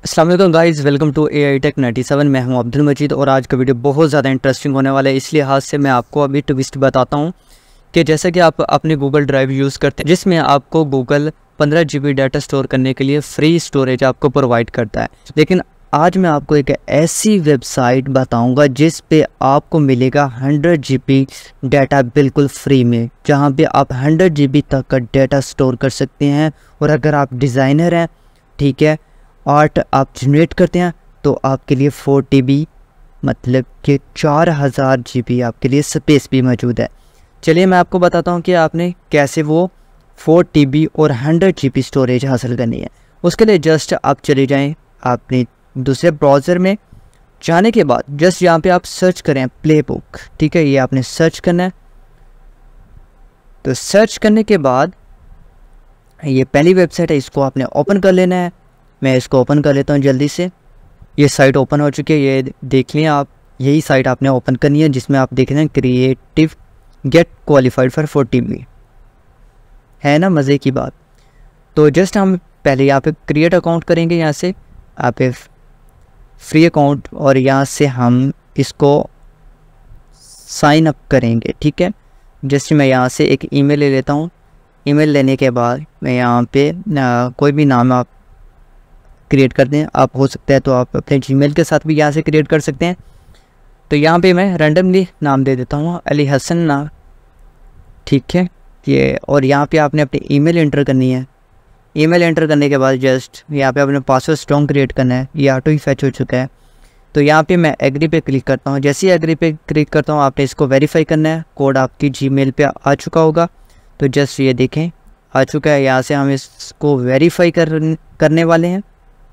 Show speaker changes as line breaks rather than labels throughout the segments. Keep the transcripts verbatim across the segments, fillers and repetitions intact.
अस्सलाम वालेकुम guys, welcome to A I tech ninety seven. मैं हूं अब्दुल मजीद और आज का वीडियो बहुत ज़्यादा इंटरेस्टिंग होने वाला है। इस लिहाज से मैं आपको अभी ट्विस्ट बताता हूं कि जैसे कि आप अपने गूगल ड्राइव यूज़ करते हैं जिसमें आपको गूगल पंद्रह जी बी डाटा स्टोर करने के लिए फ्री स्टोरेज आपको प्रोवाइड करता है, लेकिन आज मैं आपको एक ऐसी वेबसाइट बताऊंगा जिस पे आपको मिलेगा हंड्रेड जी बी डाटा बिल्कुल फ्री में, जहां पे आप हंड्रेड जी बी तक का डाटा स्टोर कर सकते हैं। और अगर आप डिज़ाइनर हैं, ठीक है, आर्ट आप जनरेट करते हैं, तो आपके लिए फोर टी बी मतलब कि चार हज़ार जी बी आपके लिए स्पेस भी मौजूद है। चलिए मैं आपको बताता हूँ कि आपने कैसे वो फोर टी बी और हंड्रेड जी बी स्टोरेज हासिल करनी है। उसके लिए जस्ट आप चले जाएं अपने दूसरे ब्राउज़र में। जाने के बाद जस्ट यहाँ पे आप सर्च करें प्ले बुक, ठीक है, ये आपने सर्च करना है। तो सर्च करने के बाद ये पहली वेबसाइट है, इसको आपने ओपन कर लेना है। मैं इसको ओपन कर लेता हूँ जल्दी से। ये साइट ओपन हो चुकी है, ये देख लें आप। यही साइट आपने ओपन करनी है जिसमें आप देख रहे हैं creative get qualified for four T B, है ना, मज़े की बात। तो जस्ट हम पहले यहाँ पे क्रिएट अकाउंट करेंगे, यहाँ से आप फ्री अकाउंट, और यहाँ से हम इसको साइन अप करेंगे, ठीक है। जस्ट मैं यहाँ से एक ईमेल ले लेता हूँ। ईमेल लेने के बाद मैं यहाँ पे आ, कोई भी नाम आप क्रिएट कर दें। आप हो सकता है तो आप अपने जीमेल के साथ भी यहाँ से क्रिएट कर सकते हैं। तो यहाँ पे मैं रैंडमली नाम दे देता हूँ अली हसन नाम, ठीक है ये। और यहाँ पे आपने अपनी ईमेल एंटर करनी है। ईमेल एंटर करने के बाद जस्ट यहाँ पे अपने पासवर्ड स्ट्रॉन्ग क्रिएट करना है। ये ऑटो ही फैच हो चुका है। तो यहाँ पे मैं एग्री पे क्लिक करता हूँ। जैसे ही एग्री पे क्लिक करता हूँ आपने इसको वेरीफाई करना है। कोड आपकी जीमेल पे आ चुका होगा। तो जस्ट ये देखें आ चुका है। यहाँ से हम इसको वेरीफाई कर करने वाले हैं।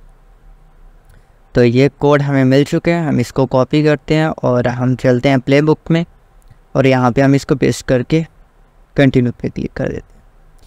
तो ये कोड हमें मिल चुके हैं। हम इसको कॉपी करते हैं और हम चलते हैं प्ले बुक में, और यहाँ पे हम इसको पेस्ट करके कंटिन्यू पे क्लिक कर देते हैं,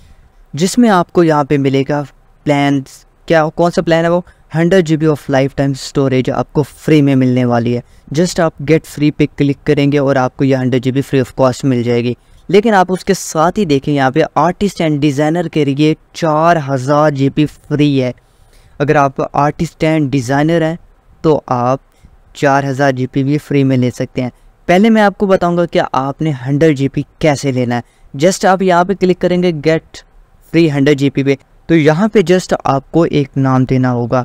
जिसमें आपको यहाँ पे मिलेगा प्लान। क्या कौन सा प्लान है वो? Hundred G B of lifetime storage आपको फ्री में मिलने वाली है। जस्ट आप गेट फ्री पे क्लिक करेंगे और आपको ये hundred G B free of cost मिल जाएगी। लेकिन आप उसके साथ ही देखें यहाँ पे आर्टिस्ट एंड डिज़ाइनर के लिए चार हज़ार जी बी फ्री है। अगर आप आर्टिस्ट एंड डिज़ाइनर हैं तो आप चार हज़ार जी बी भी फ्री में ले सकते हैं। पहले मैं आपको बताऊंगा कि आपने हंड्रेड जी बी कैसे लेना है। जस्ट आप यहाँ पे क्लिक करेंगे get free hundred G B पे। तो यहाँ पे जस्ट आपको एक नाम देना होगा,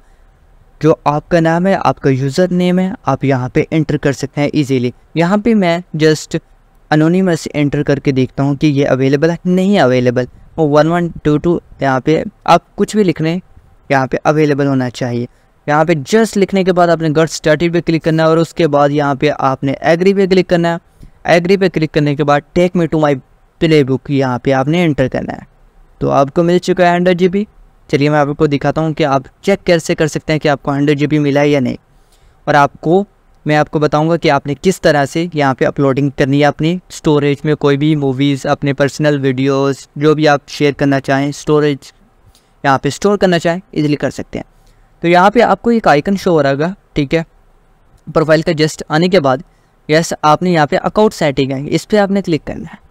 जो आपका नाम है, आपका यूज़र नेम है, आप यहाँ पे एंटर कर सकते हैं इजीली। यहाँ पे मैं जस्ट अनोनिमस एंटर करके देखता हूँ कि ये अवेलेबल है, नहीं अवेलेबल। और वन वन टू टू यहाँ पे आप कुछ भी लिख रहे हैं, यहाँ पे अवेलेबल होना चाहिए। यहाँ पे जस्ट लिखने के बाद आपने गेट स्टार्टेड पे क्लिक करना है, और उसके बाद यहाँ पे आपने एग्री पे क्लिक करना है। एग्री पे क्लिक करने के बाद take me to my play book यहाँ पे आपने एंटर करना है। तो आपको मिल चुका है हंड्रेड जी बी। चलिए मैं आपको दिखाता हूँ कि आप चेक कैसे कर सकते हैं कि आपको हंड्रेड जी बी मिला है या नहीं। और आपको मैं आपको बताऊँगा कि आपने किस तरह से यहाँ पे अपलोडिंग करनी है अपनी स्टोरेज में। कोई भी मूवीज़, अपने पर्सनल वीडियोज़, जो भी आप शेयर करना चाहें, स्टोरेज यहाँ पे स्टोर करना चाहें, इजीली कर सकते हैं। तो यहाँ पे आपको एक आइकन शो हो रहा है, ठीक है, प्रोफाइल का। जस्ट आने के बाद यस आपने यहाँ पे अकाउंट सेटिंग है, इस पर आपने क्लिक करना है।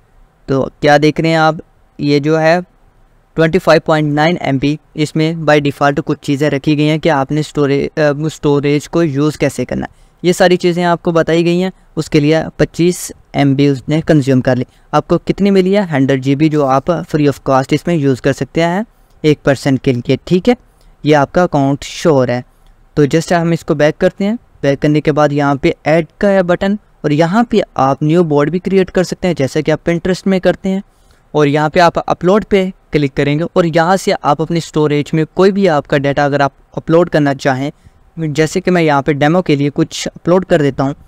तो क्या देख रहे हैं आप, ये जो है twenty five point nine M B, इसमें बाय डिफ़ॉल्ट कुछ चीज़ें रखी गई हैं कि आपने स्टोरेज स्टोरेज को यूज़ कैसे करना है। ये सारी चीज़ें आपको बताई गई हैं। उसके लिए पच्चीस एम बी उसने कंज्यूम कर ली। आपको कितनी मिली है? हंड्रेड जी बी, जो आप फ्री ऑफ कॉस्ट इसमें यूज़ कर सकते हैं एक पर्सन के लिए, ठीक है। ये आपका अकाउंट शो हो रहा है। तो जस्ट हम इसको बैक करते हैं। बैक करने के बाद यहाँ पे ऐड का है बटन, और यहाँ पे आप न्यू बोर्ड भी क्रिएट कर सकते हैं जैसे कि आप पिंटरेस्ट में करते हैं। और यहाँ पे आप अपलोड पे क्लिक करेंगे, और यहाँ से आप अपनी स्टोरेज में कोई भी आपका डाटा अगर आप अपलोड करना चाहें, जैसे कि मैं यहाँ पे डेमो के लिए कुछ अपलोड कर देता हूँ।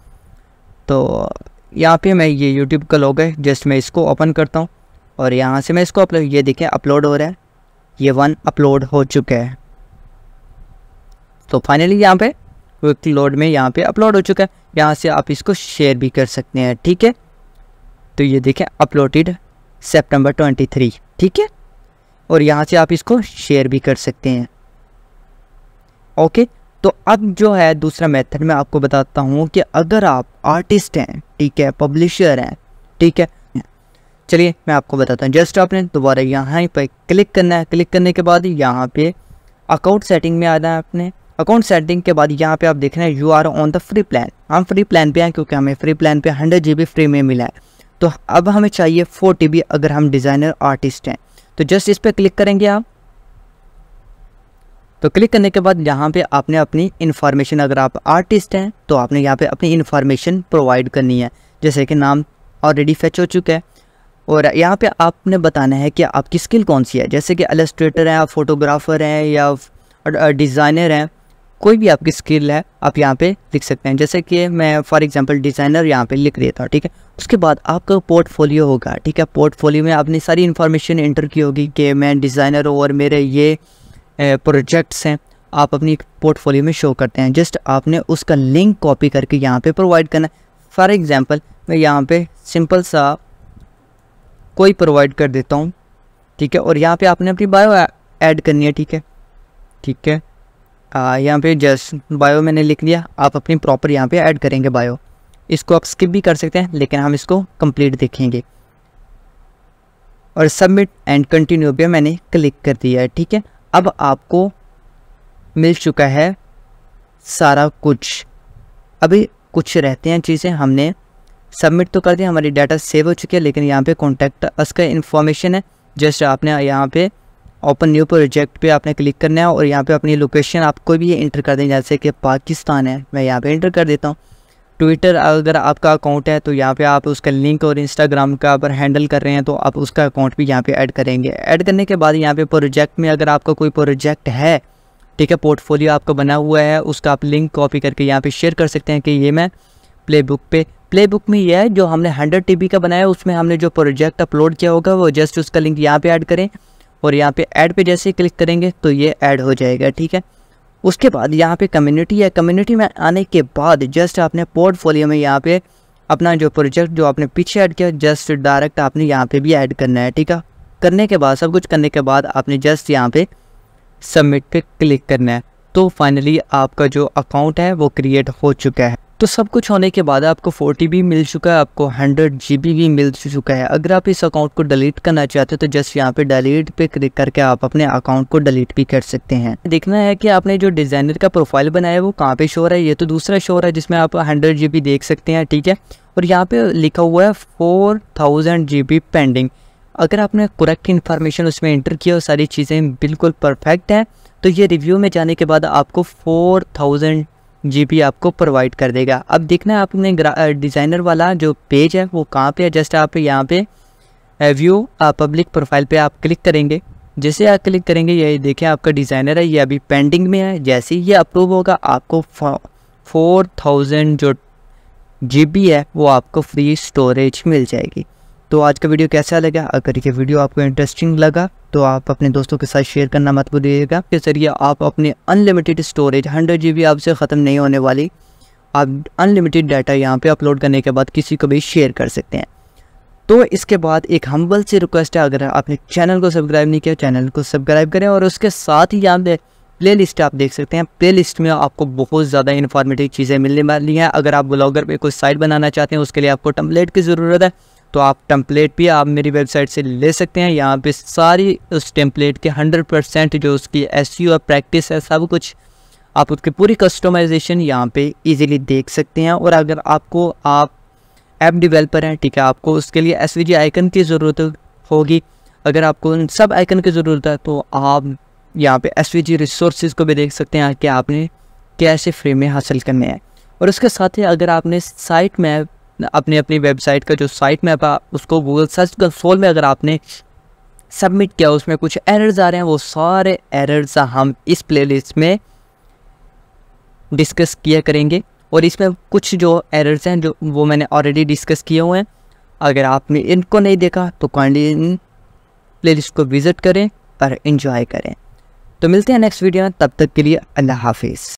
तो यहाँ पे मैं ये यूट्यूब का लोगो है, जस्ट मैं इसको ओपन करता हूँ, और यहाँ से मैं इसको अपलोड, ये देखें अपलोड हो रहा है। ये वन अपलोड हो चुका है। तो फाइनली यहाँ पे क्विक लोड में यहाँ पे अपलोड हो चुका है। यहाँ से आप इसको शेयर भी कर सकते हैं, ठीक है। तो ये देखें अपलोडेड सितंबर ट्वेंटी थ्री, ठीक है। और यहाँ से आप इसको शेयर भी कर सकते हैं, ओके। तो अब जो है दूसरा मेथड मैं आपको बताता हूँ कि अगर आप आर्टिस्ट हैं, ठीक है, पब्लिशर हैं, ठीक है। चलिए मैं आपको बताता हूँ। जस्ट आपने दोबारा यहाँ पर क्लिक करना है। क्लिक करने के बाद यहाँ पे अकाउंट सेटिंग में आना है आपने। अकाउंट सेटिंग के बाद यहाँ पे आप देख रहे हैं you are on the free plan. हम फ्री प्लान पे हैं क्योंकि हमें फ्री प्लान पे हंड्रेड जी बी फ्री में मिला है। तो अब हमें चाहिए फोर टी बी अगर हम डिज़ाइनर आर्टिस्ट हैं। तो जस्ट इस पर क्लिक करेंगे आप। तो क्लिक करने के बाद यहाँ पे आपने अपनी इन्फॉर्मेशन, अगर आप आर्टिस्ट हैं तो आपने यहाँ पे अपनी इन्फॉर्मेशन प्रोवाइड करनी है, जैसे कि नाम ऑलरेडी फेच हो चुका है। और यहाँ पे आपने बताना है कि आपकी स्किल कौन सी है, जैसे कि इलस्ट्रेटर हैं, आप फोटोग्राफर हैं या डिज़ाइनर हैं, कोई भी आपकी स्किल है आप यहाँ पे लिख सकते हैं। जैसे कि मैं फॉर एग्जांपल डिज़ाइनर यहाँ पे लिख देता हूँ, ठीक है। उसके बाद आपका पोर्टफोलियो होगा, ठीक है। पोर्टफोलियो में आपने सारी इन्फॉर्मेशन एंटर की होगी कि मैं डिज़ाइनर हूँ और मेरे ये प्रोजेक्ट्स हैं, आप अपनी पोर्टफोलियो में शो करते हैं। जस्ट आपने उसका लिंक कॉपी करके यहाँ पे प्रोवाइड करना है। फॉर एग्जांपल मैं यहाँ पे सिंपल सा कोई प्रोवाइड कर देता हूँ, ठीक है। और यहाँ पे आपने अपनी बायो ऐड करनी है, ठीक है ठीक है यहाँ पे जस्ट बायो मैंने लिख लिया, आप अपनी प्रॉपर यहाँ पे ऐड करेंगे बायो। इसको आप स्किप भी कर सकते हैं, लेकिन हम इसको कंप्लीट देखेंगे। और सबमिट एंड कंटिन्यू पे मैंने क्लिक कर दिया है, ठीक है। अब आपको मिल चुका है सारा कुछ। अभी कुछ रहते हैं चीज़ें, हमने सबमिट तो कर दिया, हमारी डाटा सेव हो चुकी है, लेकिन यहाँ पे कॉन्टैक्ट अस का इन्फॉर्मेशन है। जस्ट आपने यहाँ पे ओपन न्यू प्रोजेक्ट पे आपने क्लिक करना है और यहाँ पे अपनी लोकेशन आप कोई भी इंटर कर दें, जैसे कि पाकिस्तान है, मैं यहाँ पे इंटर कर देता हूँ। ट्विटर अगर आपका अकाउंट है तो यहाँ पे आप उसका लिंक, और इंस्टाग्राम का अगर हैंडल कर रहे हैं तो आप उसका अकाउंट भी यहाँ पे ऐड करेंगे। ऐड करने के बाद यहाँ पे प्रोजेक्ट में अगर आपका कोई प्रोजेक्ट है, ठीक है, पोर्टफोलियो आपका बना हुआ है, उसका आप लिंक कॉपी करके यहाँ पे शेयर कर सकते हैं कि ये मैं प्ले बुक पे प्ले बुक में ये है जो हमने हंड्रेड टी बी का बनाया है, उसमें हमने जो प्रोजेक्ट अपलोड किया होगा वो जस्ट उसका लिंक यहाँ पे ऐड करें और यहाँ पे ऐड पे जैसे ही क्लिक करेंगे तो ये ऐड हो जाएगा, ठीक है। उसके बाद यहाँ पे कम्युनिटी है, कम्युनिटी में आने के बाद जस्ट आपने पोर्टफोलियो में यहाँ पे अपना जो प्रोजेक्ट जो आपने पीछे ऐड किया जस्ट डायरेक्ट आपने यहाँ पे भी ऐड करना है, ठीक है। करने के बाद सब कुछ करने के बाद आपने जस्ट यहाँ पे सबमिट पे क्लिक करना है। तो फाइनली आपका जो अकाउंट है वो क्रिएट हो चुका है। तो सब कुछ होने के बाद आपको फोर्टी भी मिल चुका है, आपको हंड्रेड जी बी भी मिल चुका है। अगर आप इस अकाउंट को डिलीट करना चाहते हो तो जस्ट यहाँ पे डिलीट पे क्लिक करके आप अपने अकाउंट को डिलीट भी कर सकते हैं। देखना है कि आपने जो डिज़ाइनर का प्रोफाइल बनाया है वो कहाँ पे शो हो रहा है। ये तो दूसरा शो हो रहा है जिसमें आप हंड्रेड जी बी देख सकते हैं, ठीक है। और यहाँ पे लिखा हुआ है four thousand G B pending. अगर आपने करेक्ट इन्फॉर्मेशन उसमें एंटर किया और सारी चीज़ें बिल्कुल परफेक्ट हैं तो ये रिव्यू में जाने के बाद आपको फोर थाउजेंड जी बी आपको प्रोवाइड कर देगा। अब देखना है आपने डिज़ाइनर वाला जो पेज है वो कहाँ पे है। जस्ट आप यहाँ पे व्यू पब्लिक प्रोफाइल पे आप क्लिक करेंगे। जैसे आप क्लिक करेंगे ये देखें आपका डिज़ाइनर है, ये अभी पेंडिंग में है। जैसे ही ये अप्रूव होगा आपको फोर थाउजेंड जो जी बी है वो आपको फ्री स्टोरेज मिल जाएगी। तो आज का वीडियो कैसा लगा? अगर ये वीडियो आपको इंटरेस्टिंग लगा तो आप अपने दोस्तों के साथ शेयर करना मत भूलिएगा। के जरिए आप अपने unlimited storage hundred G B आपसे ख़त्म नहीं होने वाली, आप अनलिमिटेड डाटा यहाँ पे अपलोड करने के बाद किसी को भी शेयर कर सकते हैं। तो इसके बाद एक हम्बल सी रिक्वेस्ट है, अगर आपने चैनल को सब्सक्राइब नहीं किया चैनल को सब्सक्राइब करें और उसके साथ ही यहाँ पे प्ले लिस्ट आप देख सकते हैं। प्ले लिस्ट में आपको बहुत ज़्यादा इन्फॉर्मेटिव चीज़ें मिलने वाली हैं। अगर आप ब्लॉगर पे कोई साइट बनाना चाहते हैं उसके लिए आपको टेम्पलेट की ज़रूरत है तो आप टेम्पलेट भी आप मेरी वेबसाइट से ले सकते हैं। यहाँ पे सारी उस टेम्पलेट के हंड्रेड परसेंट जो उसकी एसईओ और प्रैक्टिस है सब कुछ आप उसकी पूरी कस्टमाइजेशन यहाँ पे इजीली देख सकते हैं। और अगर आपको आप ऐप डेवलपर हैं, ठीक है, आपको उसके लिए एसवीजी आइकन की ज़रूरत होगी। अगर आपको उन सब आइकन की ज़रूरत है तो आप यहाँ पे एसवीजी रिसोर्सेज को भी देख सकते हैं कि आपने कैसे फ्री में हासिल करने हैं। और उसके साथ ही अगर आपने साइट मैप अपनी अपनी वेबसाइट का जो साइट मैप है उसको गूगल सर्च कंसोल में अगर आपने सबमिट किया उसमें कुछ एरर्स आ रहे हैं, वो सारे एरर्स हम इस प्लेलिस्ट में डिस्कस किया करेंगे। और इसमें कुछ जो एरर्स हैं जो वो मैंने ऑलरेडी डिस्कस किए हुए हैं, अगर आपने इनको नहीं देखा तो काइंडली इन प्लेलिस्ट को विज़िट करें और एंजॉय करें। तो मिलते हैं नेक्स्ट वीडियो में, तब तक के लिए अल्लाह हाफिज़।